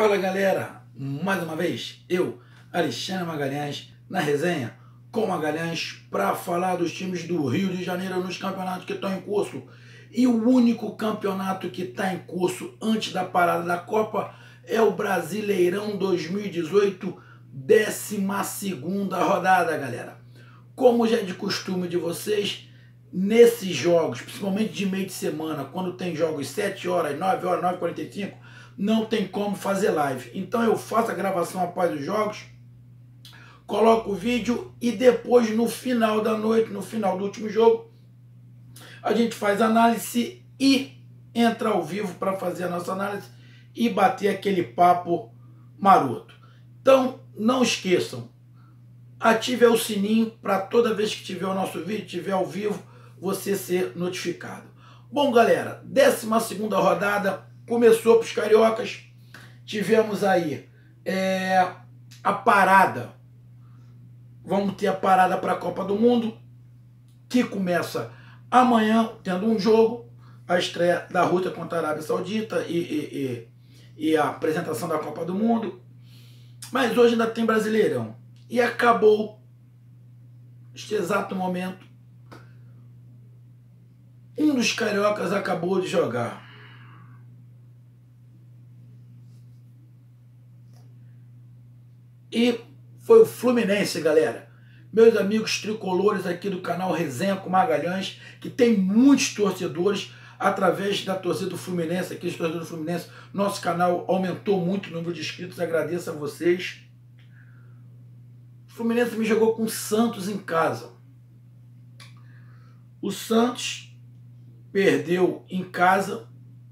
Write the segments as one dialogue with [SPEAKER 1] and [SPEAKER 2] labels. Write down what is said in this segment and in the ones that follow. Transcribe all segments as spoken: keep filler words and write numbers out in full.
[SPEAKER 1] Fala galera, mais uma vez eu, Alexandre Magalhães, na resenha com Magalhães para falar dos times do Rio de Janeiro nos campeonatos que estão em curso. E o único campeonato que está em curso antes da parada da Copa é o Brasileirão dois mil e dezoito, décima segunda rodada, galera. Como já é de costume de vocês, nesses jogos, principalmente de meio de semana, quando tem jogos sete horas, nove horas, nove e quarenta e cinco, não tem como fazer live. Então eu faço a gravação após os jogos, coloco o vídeo e depois no final da noite, no final do último jogo, a gente faz análise e entra ao vivo para fazer a nossa análise e bater aquele papo maroto. Então não esqueçam, ative o sininho para toda vez que tiver o nosso vídeo, tiver ao vivo, você ser notificado. Bom galera, décima segunda rodada começou para os cariocas. Tivemos aí é, a parada. Vamos ter a parada para a Copa do Mundo, que começa amanhã, tendo um jogo, a estreia da Rússia contra a Arábia Saudita e, e, e, e a apresentação da Copa do Mundo. Mas hoje ainda tem Brasileirão. E acabou, neste exato momento, um dos cariocas acabou de jogar. E foi o Fluminense, galera. Meus amigos tricolores aqui do canal Resenha com Magalhães, que tem muitos torcedores através da torcida do Fluminense, aqui os torcedores do Fluminense. Nosso canal aumentou muito o número de inscritos, agradeço a vocês. O Fluminense me jogou com o Santos em casa. O Santos perdeu em casa.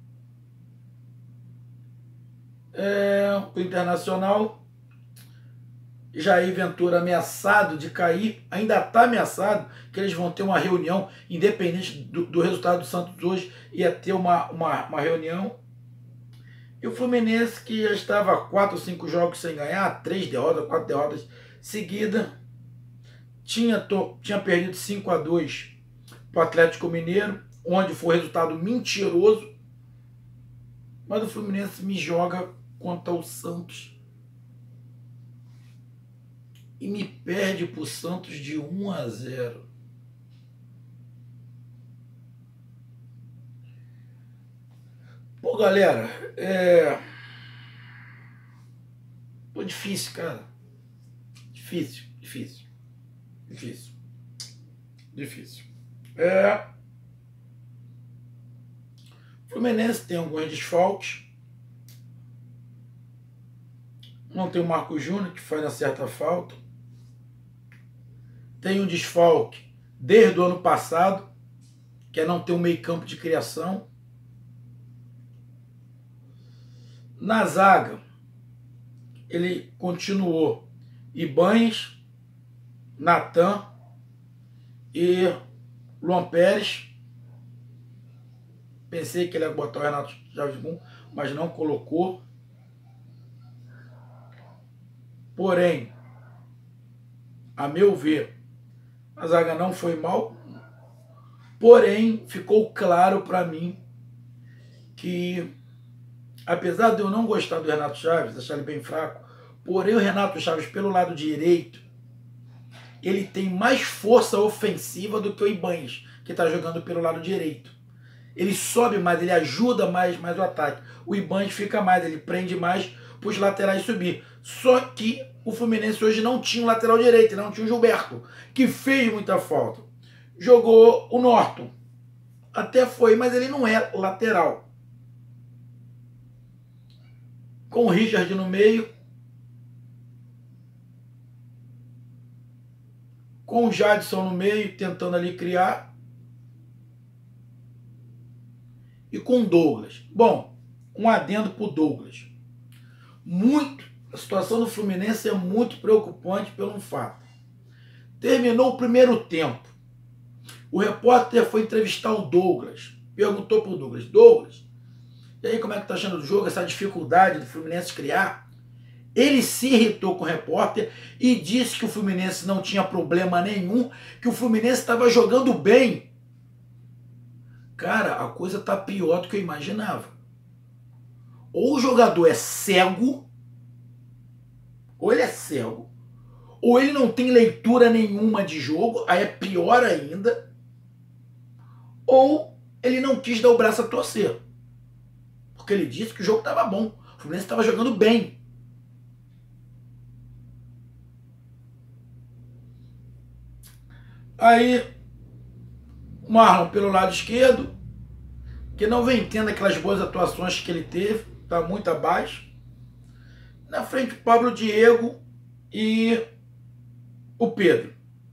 [SPEAKER 1] É, o Internacional. Jair Ventura ameaçado de cair, ainda está ameaçado, que eles vão ter uma reunião, independente do, do resultado do Santos hoje, ia ter uma, uma, uma reunião. E o Fluminense, que já estava quatro ou cinco jogos sem ganhar, três derrotas, quatro derrotas seguidas, tinha, to, tinha perdido cinco a dois para o Atlético Mineiro, onde foi resultado mentiroso, mas o Fluminense me joga contra o Santos e me perde para o Santos de um a zero. Pô, galera, é... Pô, difícil, cara. Difícil, difícil. Difícil. Difícil. É... O Fluminense tem alguns desfalques. Não tem o Marcos Júnior, que faz uma certa falta. Tem um desfalque desde o ano passado, que é não ter um meio campo de criação. Na zaga, ele continuou Ibanez, Natan e Luan Pérez. Pensei que ele ia botar o Renato Chaves, mas não colocou. Porém, a meu ver, a zaga não foi mal, porém ficou claro para mim que, apesar de eu não gostar do Renato Chaves, achar ele bem fraco, porém o Renato Chaves pelo lado direito, ele tem mais força ofensiva do que o Ibanez, que está jogando pelo lado direito. Ele sobe mais, ele ajuda mais, mais o ataque. O Ibanez fica mais, ele prende mais para os laterais subir. Só que o Fluminense hoje não tinha um lateral direito, não tinha o Gilberto, que fez muita falta. Jogou o Norton. Até foi, mas ele não é lateral. Com o Richard no meio. Com o Jadson no meio, tentando ali criar. E com o Douglas. Bom, um adendo para o Douglas. Muito, a situação do Fluminense é muito preocupante pelo um fato. Terminou o primeiro tempo. O repórter foi entrevistar o Douglas. Perguntou para o Douglas, Douglas, e aí como é que está achando o jogo, essa dificuldade do Fluminense criar? Ele se irritou com o repórter e disse que o Fluminense não tinha problema nenhum, que o Fluminense estava jogando bem. Cara, a coisa está pior do que eu imaginava. ou o jogador é cego, ou ele é cego, ou ele não tem leitura nenhuma de jogo, aí é pior ainda, ou ele não quis dar o braço a torcer. Porque ele disse que o jogo estava bom, o Fluminense estava jogando bem. Aí, o Marlon pelo lado esquerdo, que não vem tendo aquelas boas atuações que ele teve, está muito abaixo. Na frente, o Pablo Diego e o Pedro.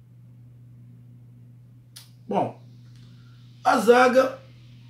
[SPEAKER 1] Bom, a zaga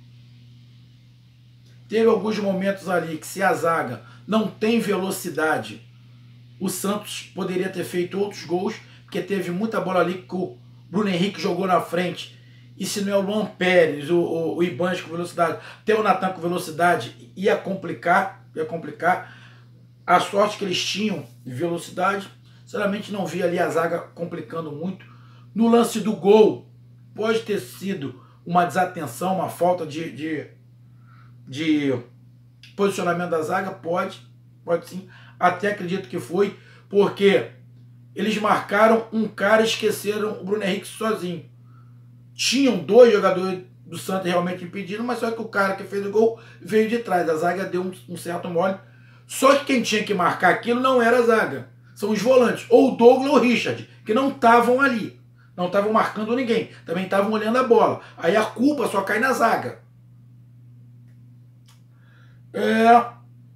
[SPEAKER 1] teve alguns momentos ali que, se a zaga não tem velocidade, o Santos poderia ter feito outros gols, porque teve muita bola ali que o Bruno Henrique jogou na frente. E se não é o Luan Pérez, o, o, o Ibanez com velocidade, ter o Natan com velocidade, ia complicar, ia complicar. A sorte que eles tinham de velocidade, sinceramente não vi ali a zaga complicando muito. No lance do gol, pode ter sido uma desatenção, uma falta de, de, de posicionamento da zaga, pode, pode sim, até acredito que foi, porque eles marcaram um cara e esqueceram o Bruno Henrique sozinho. Tinham dois jogadores do Santos realmente impedindo, mas só que o cara que fez o gol veio de trás. A zaga deu um, um certo mole. Só que quem tinha que marcar aquilo não era a zaga. São os volantes, ou o Douglas ou o Richard, que não estavam ali. Não estavam marcando ninguém. Também estavam olhando a bola. Aí a culpa só cai na zaga. É...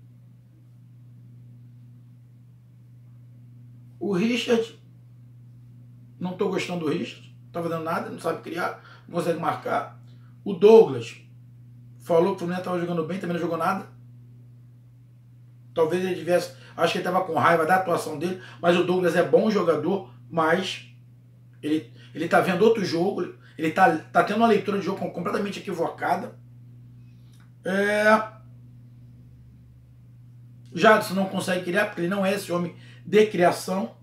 [SPEAKER 1] O Richard... Não estou gostando do Richard. Não tá fazendo nada, não sabe criar, não consegue marcar. O Douglas falou que o Fluminense estava jogando bem, também não jogou nada. Talvez ele tivesse, acho que ele estava com raiva da atuação dele, mas o Douglas é bom jogador, mas ele, ele tá vendo outro jogo, ele tá, tá tendo uma leitura de jogo completamente equivocada. É... Jadson não consegue criar, porque ele não é esse homem de criação.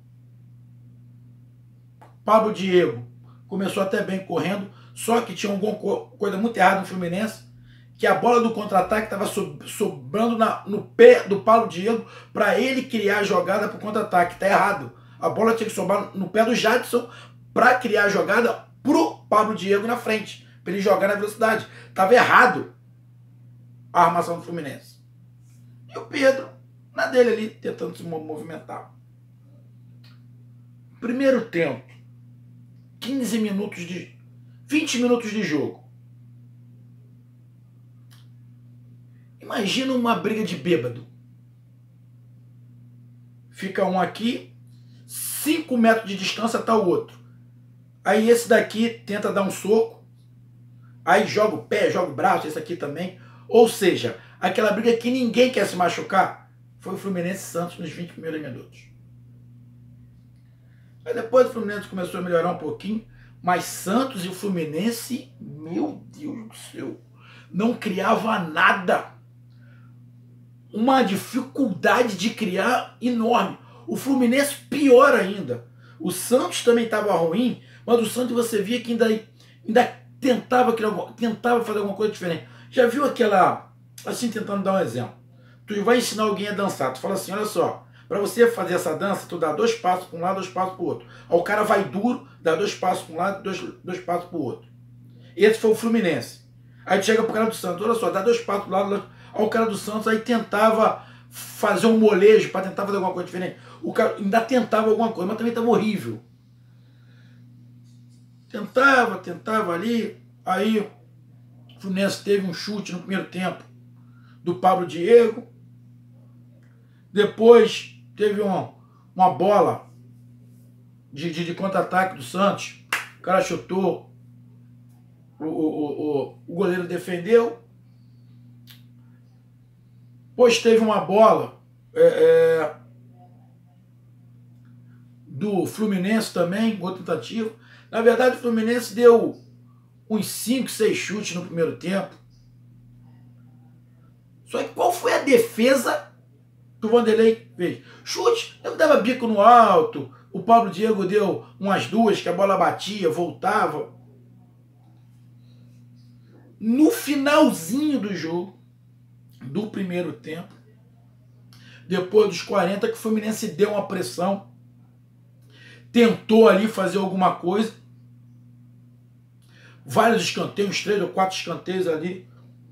[SPEAKER 1] Pablo Diego começou até bem correndo, só que tinha alguma coisa muito errada no Fluminense, que a bola do contra-ataque estava sobrando na, no pé do Pablo Diego para ele criar a jogada para o contra-ataque. Está errado. A bola tinha que sobrar no pé do Jadson para criar a jogada pro Pablo Diego na frente, para ele jogar na velocidade. Estava errado a armação do Fluminense. E o Pedro, na dele ali, tentando se movimentar. Primeiro tempo, quinze minutos de... vinte minutos de jogo. Imagina uma briga de bêbado. Fica um aqui, cinco metros de distância está o outro. Aí esse daqui tenta dar um soco, aí joga o pé, joga o braço, esse aqui também. Ou seja, aquela briga que ninguém quer se machucar, foi o Fluminense e Santos nos vinte primeiros minutos. Aí depois o Fluminense começou a melhorar um pouquinho, mas Santos e o Fluminense, meu Deus do céu, não criava nada. Uma dificuldade de criar enorme. O Fluminense pior ainda. O Santos também estava ruim, mas o Santos você via que ainda, ainda tentava, criar, tentava fazer alguma coisa diferente. Já viu aquela, assim, tentando dar um exemplo. Tu vai ensinar alguém a dançar, tu fala assim, olha só, para você fazer essa dança, tu dá dois passos para um lado, dois passos para o outro. Aí o cara vai duro, dá dois passos para um lado, dois, dois passos para o outro. Esse foi o Fluminense. Aí tu chega pro cara do Santos, olha só, dá dois passos para o lado, aí o cara do Santos aí tentava fazer um molejo para tentar fazer alguma coisa diferente. O cara ainda tentava alguma coisa, mas também estava horrível. Tentava, tentava ali, aí o Fluminense teve um chute no primeiro tempo do Pablo Diego. Depois teve uma, uma bola de, de, de contra-ataque do Santos. O cara chutou, o, o, o, o goleiro defendeu. Depois teve uma bola é, é, do Fluminense também, boa tentativa. Na verdade, o Fluminense deu uns cinco, seis chutes no primeiro tempo. Só que qual foi a defesa que o Vanderlei fez? Chute, ele dava bico no alto, o Pablo Diego deu umas duas, que a bola batia, voltava. No finalzinho do jogo, do primeiro tempo, depois dos quarenta, que o Fluminense deu uma pressão, tentou ali fazer alguma coisa, vários escanteios, uns três ou quatro escanteios ali,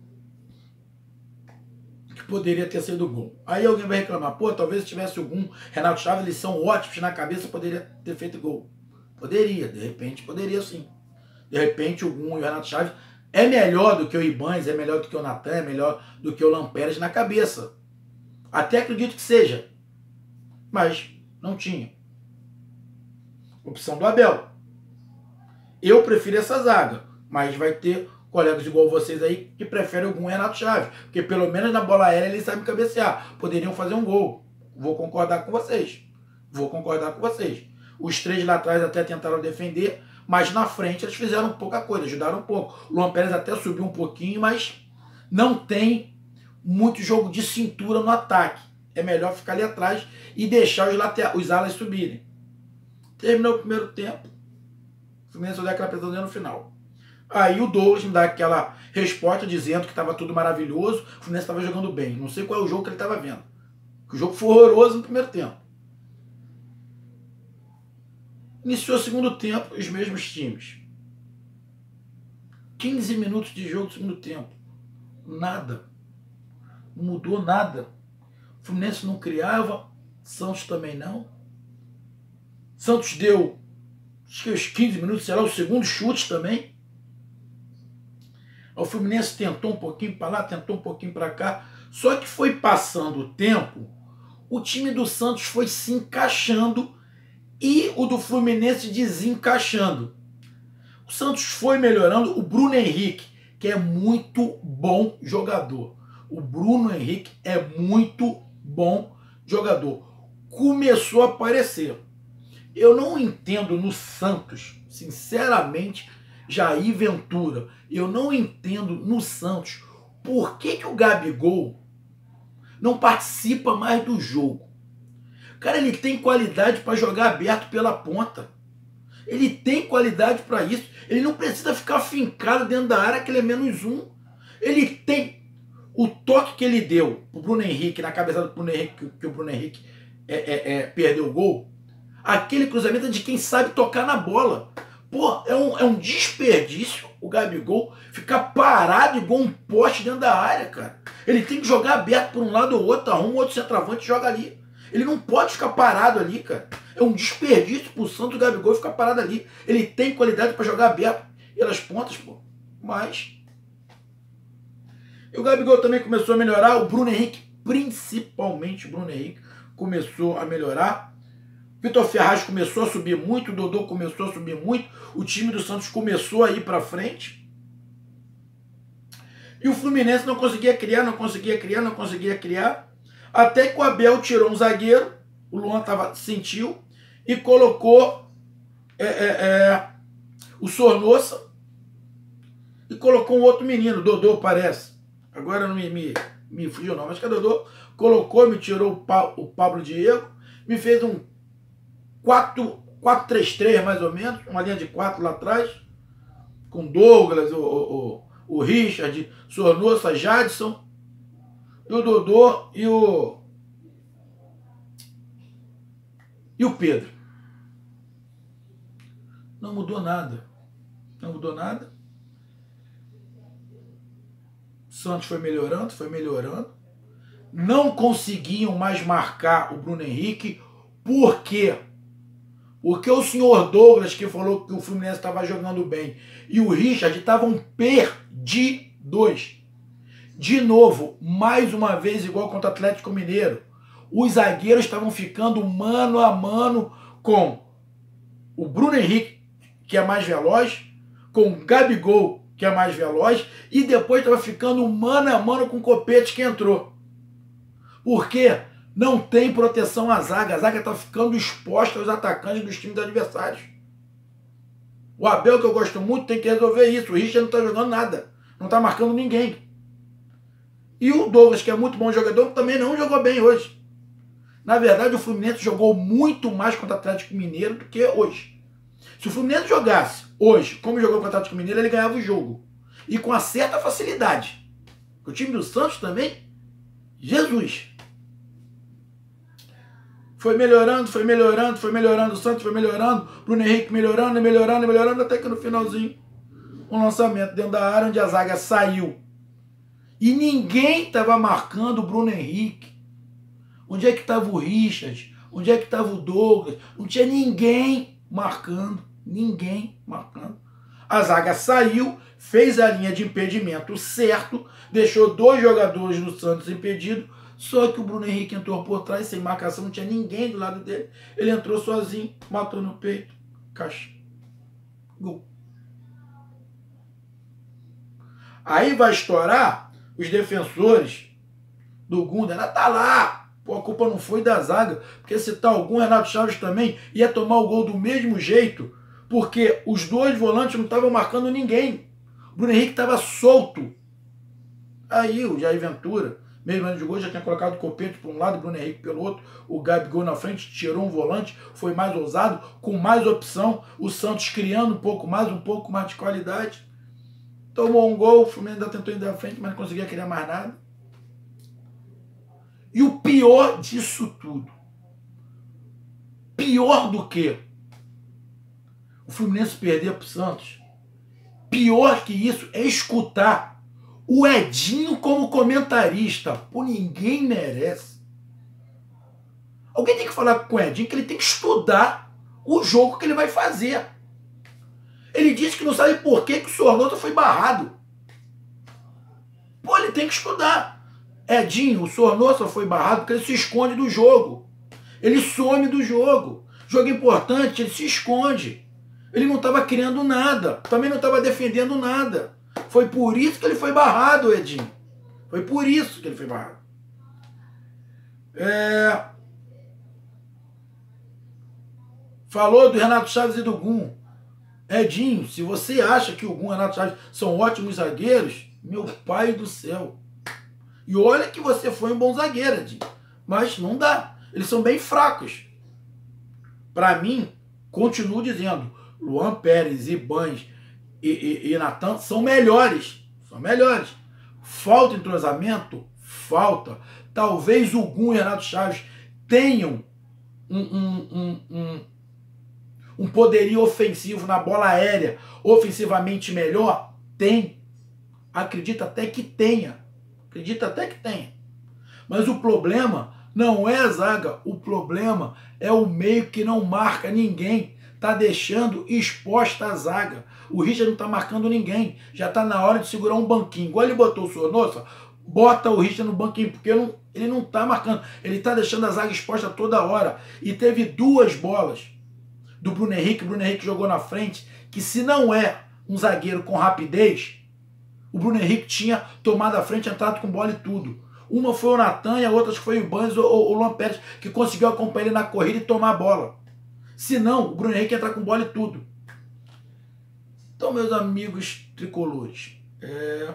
[SPEAKER 1] que poderia ter sido gol. Aí alguém vai reclamar, pô, talvez se tivesse algum Renato Chaves, eles são ótimos na cabeça, poderia ter feito gol. Poderia, de repente poderia sim. De repente o Gum e o Renato Chaves é melhor do que o Ibanez, é melhor do que o Natan, é melhor do que o Lampérez na cabeça. Até acredito que seja. Mas não tinha. Opção do Abel. Eu prefiro essa zaga, mas vai ter colegas igual vocês aí que preferem o Gum e o Renato Chaves. Porque pelo menos na bola aérea eles sabem cabecear. Poderiam fazer um gol. Vou concordar com vocês. Vou concordar com vocês. Os três lá atrás até tentaram defender, mas na frente eles fizeram pouca coisa, ajudaram um pouco. O Luan Pérez até subiu um pouquinho, mas não tem muito jogo de cintura no ataque. É melhor ficar ali atrás e deixar os, laterais, os alas subirem. Terminou o primeiro tempo. O Fluminense deu aquela pressão no final. Aí o Douglas me dá aquela resposta dizendo que estava tudo maravilhoso, o Fluminense estava jogando bem. Não sei qual é o jogo que ele estava vendo. O jogo foi horroroso no primeiro tempo. Iniciou o segundo tempo, os mesmos times. quinze minutos de jogo no segundo tempo. Nada. Não mudou nada. O Fluminense não criava, Santos também não. Santos deu, acho que os quinze minutos, será o segundo chute também. O Fluminense tentou um pouquinho para lá, tentou um pouquinho para cá. Só que foi passando o tempo, o time do Santos foi se encaixando e o do Fluminense desencaixando. O Santos foi melhorando. O Bruno Henrique, que é muito bom jogador. O Bruno Henrique é muito bom jogador. Começou a aparecer. Eu não entendo no Santos, sinceramente, Jair Ventura, eu não entendo no Santos por que, que o Gabigol não participa mais do jogo. Cara, ele tem qualidade para jogar aberto pela ponta. Ele tem qualidade para isso. Ele não precisa ficar fincado dentro da área que ele é menos um. Ele tem o toque que ele deu pro Bruno Henrique, na cabeçada do Bruno Henrique, que, que o Bruno Henrique é, é, é, perdeu o gol. Aquele cruzamento é de quem sabe tocar na bola. Pô, é um, é um desperdício o Gabigol ficar parado igual um poste dentro da área, cara. Ele tem que jogar aberto por um lado ou outro, arruma outro centroavante e joga ali. Ele não pode ficar parado ali, cara. É um desperdício pro Santos o Gabigol ficar parado ali. Ele tem qualidade para jogar aberto pelas pontas, pô. Mas... E o Gabigol também começou a melhorar. O Bruno Henrique, principalmente o Bruno Henrique, começou a melhorar. Vitor Ferraz começou a subir muito. O Dodô começou a subir muito. O time do Santos começou a ir para frente. E o Fluminense não conseguia criar, não conseguia criar, não conseguia criar. Até que o Abel tirou um zagueiro. O Luan tava, sentiu. E colocou é, é, é, o Sornosa. E colocou um outro menino, Dodô, parece. Agora não me, me, me fugiu não, mas que é Dodô. Colocou, me tirou o, pa, o Pablo Diego. Me fez um quatro três três mais ou menos. Uma linha de quatro lá atrás. Com Douglas, o, o, o Richard, Sornosa, Jadson. E o Dodô e o... E o Pedro. Não mudou nada. Não mudou nada. O Santos foi melhorando, foi melhorando. Não conseguiam mais marcar o Bruno Henrique. Por quê? Porque o senhor Douglas, que falou que o Fluminense estava jogando bem, e o Richard estavam perdidos. De novo, mais uma vez, igual contra o Atlético Mineiro. Os zagueiros estavam ficando mano a mano com o Bruno Henrique, que é mais veloz, com o Gabigol, que é mais veloz, e depois estava ficando mano a mano com o Copete, que entrou. Por quê? Não tem proteção à zaga. A zaga está ficando exposta aos atacantes dos times adversários. O Abel, que eu gosto muito, tem que resolver isso. O Richard não está jogando nada. Não está marcando ninguém. E o Douglas, que é muito bom jogador, também não jogou bem hoje. Na verdade, o Fluminense jogou muito mais contra o Atlético Mineiro do que hoje. Se o Fluminense jogasse hoje, como jogou contra o Atlético Mineiro, ele ganhava o jogo. E com uma certa facilidade. O time do Santos também, Jesus. Foi melhorando, foi melhorando, foi melhorando, o Santos foi melhorando, Bruno Henrique melhorando, melhorando, melhorando, até que no finalzinho, um lançamento dentro da área onde a zaga saiu. E ninguém estava marcando o Bruno Henrique. Onde é que estava o Richard? Onde é que estava o Douglas? Não tinha ninguém marcando, ninguém marcando. A zaga saiu, fez a linha de impedimento certo, deixou dois jogadores do Santos impedidos, só que o Bruno Henrique entrou por trás, sem marcação, não tinha ninguém do lado dele. Ele entrou sozinho, matou no peito, caixa. Gol. Aí vai estourar os defensores do Gunda. Ela tá lá. Pô, a culpa não foi da zaga, porque se tá algum, Renato Chaves também ia tomar o gol do mesmo jeito, porque os dois volantes não estavam marcando ninguém. O Bruno Henrique estava solto. Aí o Jair Ventura, mesmo antes de gol, já tinha colocado o Copete para um lado, o Bruno Henrique pelo outro, o Gabigol na frente, tirou um volante, foi mais ousado, com mais opção, o Santos criando um pouco mais, um pouco mais de qualidade. Tomou um gol, o Fluminense ainda tentou ir da frente, mas não conseguia criar mais nada. E o pior disso tudo, pior do que o Fluminense perder para o Santos, pior que isso é escutar o Edinho como comentarista. Pô, ninguém merece. Alguém tem que falar com o Edinho que ele tem que estudar o jogo que ele vai fazer. Ele disse que não sabe por que, que o Sornosa foi barrado. Pô, ele tem que estudar. Edinho, o Sornosa foi barrado porque ele se esconde do jogo. Ele some do jogo. Jogo importante, ele se esconde. Ele não estava criando nada. Também não estava defendendo nada. Foi por isso que ele foi barrado, Edinho. Foi por isso que ele foi barrado. É... Falou do Renato Chaves e do Gum. Edinho, se você acha que o Gum e o Renato Chaves são ótimos zagueiros, meu pai do céu. E olha que você foi um bom zagueiro, Edinho. Mas não dá. Eles são bem fracos. Para mim, continuo dizendo, Luan Pérez, Ibanes e, e, e Natan são melhores. São melhores. Falta entrosamento? Falta. Talvez o Gum e o Renato Chaves tenham um, um, um, um, um poderio ofensivo na bola aérea, ofensivamente melhor? Tem. Acredito até que tenha. Acredito até que tenha. Mas o problema não é a zaga. O problema é o meio que não marca ninguém. Está deixando exposta a zaga. O Richard não está marcando ninguém. Já está na hora de segurar um banquinho. Igual ele botou o Sornosa, bota o Richard no banquinho, porque não, ele não está marcando. Ele está deixando a zaga exposta toda hora. E teve duas bolas do Bruno Henrique. O Bruno Henrique jogou na frente, que se não é um zagueiro com rapidez, o Bruno Henrique tinha tomado a frente, entrado com bola e tudo. Uma foi o Natan e a outra foi o Ibanes ou o Luan Pérez, que conseguiu acompanhar ele na corrida e tomar a bola. Se não, o Bruno Henrique ia entrar com bola e tudo. Então, meus amigos tricolores, é...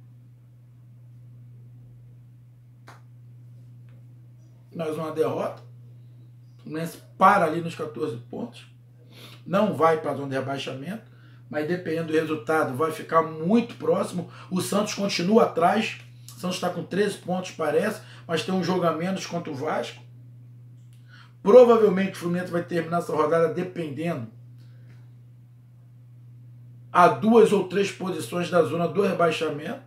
[SPEAKER 1] mais uma derrota. O Fluminense para ali nos quatorze pontos. Não vai para a zona de rebaixamento, mas dependendo do resultado vai ficar muito próximo. O Santos continua atrás. O Santos está com treze pontos, parece, mas tem um jogo a menos contra o Vasco. Provavelmente o Fluminense vai terminar essa rodada dependendo a duas ou três posições da zona do rebaixamento.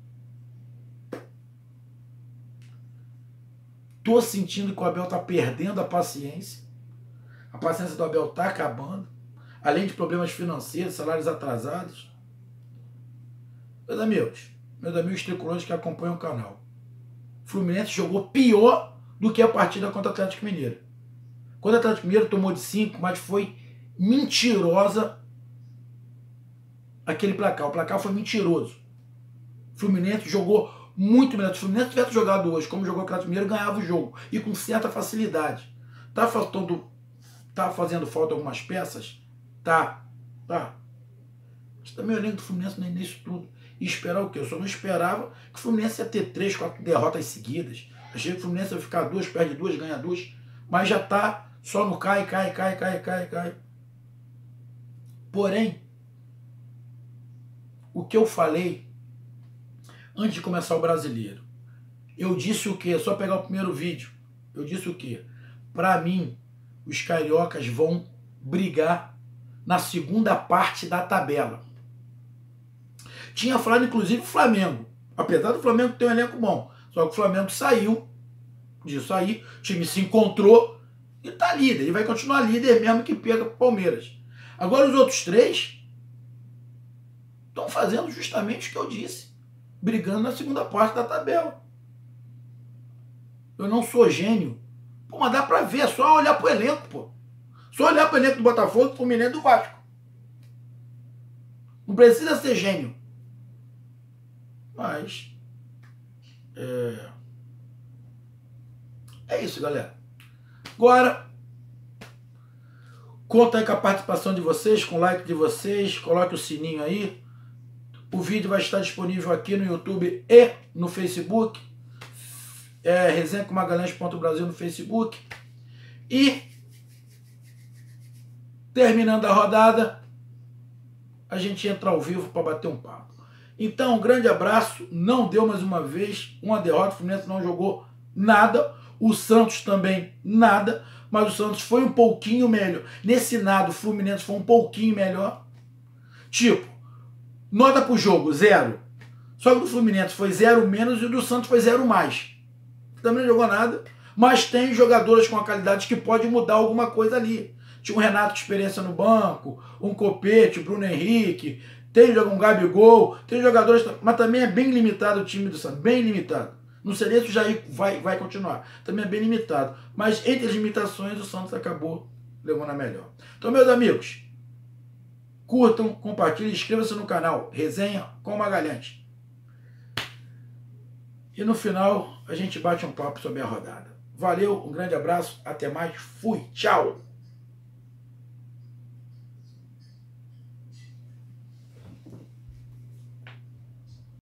[SPEAKER 1] Tô sentindo que o Abel está perdendo a paciência. A paciência do Abel está acabando. Além de problemas financeiros, salários atrasados. Meus amigos, meus amigos tricolores que acompanham o canal, o Fluminense jogou pior do que a partida contra o Atlético Mineiro. Quando o Atlético Mineiro tomou de cinco, mas foi mentirosa aquele placar. O placar foi mentiroso. O Fluminense jogou muito melhor. Se o Fluminense tivesse jogado hoje, como jogou o Atlético Mineiro, ganhava o jogo. E com certa facilidade. Tá faltando, tá fazendo falta algumas peças? Tá, tá. Mas também o elenco do Fluminense nem nisso tudo. E esperar o quê? Eu só não esperava que o Fluminense ia ter três, quatro derrotas seguidas. Achei que o Fluminense ia ficar duas, perde duas, ganha duas. Mas já tá só no cai, cai, cai, cai, cai, cai. Porém, o que eu falei antes de começar o Brasileiro, eu disse o quê? Só pegar o primeiro vídeo. Eu disse o quê? para mim, os cariocas vão brigar na segunda parte da tabela. Tinha falado, inclusive, o Flamengo. Apesar do Flamengo ter um elenco bom. Só que o Flamengo saiu disso aí, o time se encontrou e tá líder. Ele vai continuar líder mesmo que perca pro Palmeiras. Agora os outros três estão fazendo justamente o que eu disse. Brigando na segunda parte da tabela. Eu não sou gênio. Pô, mas dá pra ver, é só olhar pro elenco, pô. Só olhar pro elenco do Botafogo, do Fluminense e do Vasco. Não precisa ser gênio. Mas... É... É isso, galera. Agora, conta aí com a participação de vocês, com o like de vocês, coloque o sininho aí. O vídeo vai estar disponível aqui no YouTube e no Facebook. É, Resenha com Magalhães ponto Brasil no Facebook. E, terminando a rodada, a gente entra ao vivo para bater um papo. Então, um grande abraço. Não deu mais uma vez uma derrota. O Fluminense não jogou nada. O Santos também nada. Mas o Santos foi um pouquinho melhor. Nesse nada, o Fluminense foi um pouquinho melhor. Tipo, nota pro jogo, zero. Só que o do Fluminense foi zero menos e o do Santos foi zero mais. Também não jogou nada. Mas tem jogadores com a qualidade que pode mudar alguma coisa ali. Tinha um Renato de experiência no banco, um Copete, Bruno Henrique, tem um Gabigol, tem jogadores, mas também é bem limitado o time do Santos, bem limitado. Não seria se o Jair vai, vai continuar, também é bem limitado. Mas entre as limitações o Santos acabou levando a melhor. Então, meus amigos, curtam, compartilhem, inscrevam-se no canal Resenha com Magalhães. E no final a gente bate um papo sobre a rodada. Valeu, um grande abraço, até mais, fui, tchau!